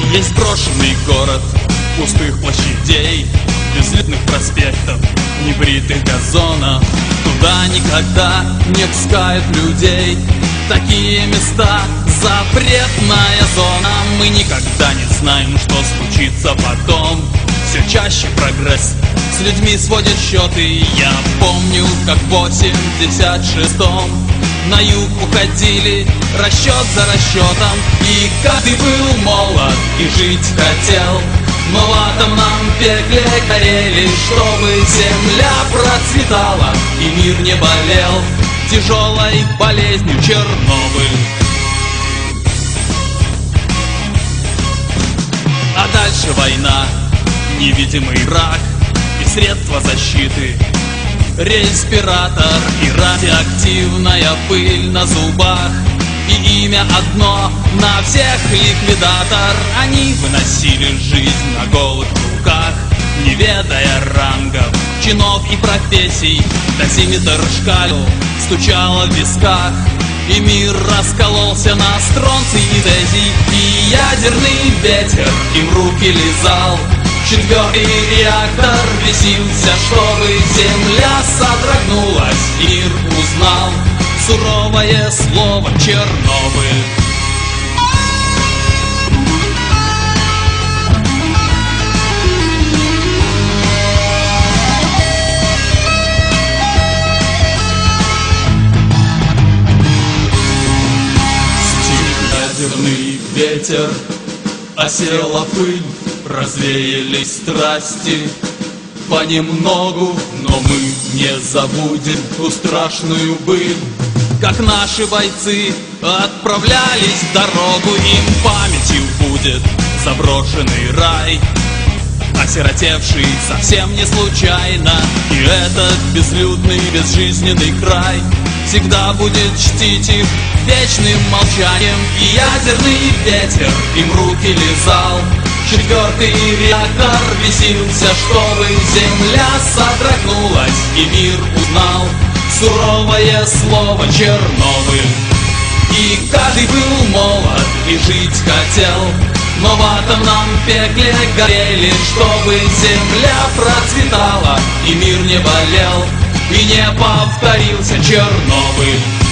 Есть брошенный город пустых площадей, безлюдных проспектов, небритых газонов. Туда никогда не пускают людей. Такие места — запретная зона. Мы никогда не знаем, что случится потом. Все чаще прогресс с людьми сводит счеты. Я помню, как в 86-м на юг уходили расчет за расчетом. И каждый был молод и жить хотел, но в атомном пекле горели, чтобы земля процветала и мир не болел тяжелой болезнью Чернобыль. А дальше война, невидимый враг и средства защиты, респиратор и радиоактивная пыль на зубах. И имя одно на всех — ликвидатор. Они выносили жизнь на голых руках, не ведая рангов, чинов и профессий. Дозиметр шкалил, стучало в висках, и мир раскололся на стронций и цезий. И ядерный ветер им руки лизал. Четвертый реактор бесился, чтобы земля содрогнулась, и мир узнал суровое слово Чернобыль. Ядерный ветер, осела пыль, развеялись страсти понемногу, но мы не забудем ту страшную быль. Как наши бойцы отправлялись в дорогу, им памятью будет заброшенный рай, осиротевший совсем не случайно. И этот безлюдный, безжизненный край всегда будет чтить их вечным молчанием. И ядерный ветер им руки лизал. Четвертый реактор бесился, чтобы земля содрогнулась, и мир узнал суровое слово Чернобыль. И каждый был молод и жить хотел, но в атомном пекле горели, чтобы земля процветала и мир не болел, и не повторился Чернобыль.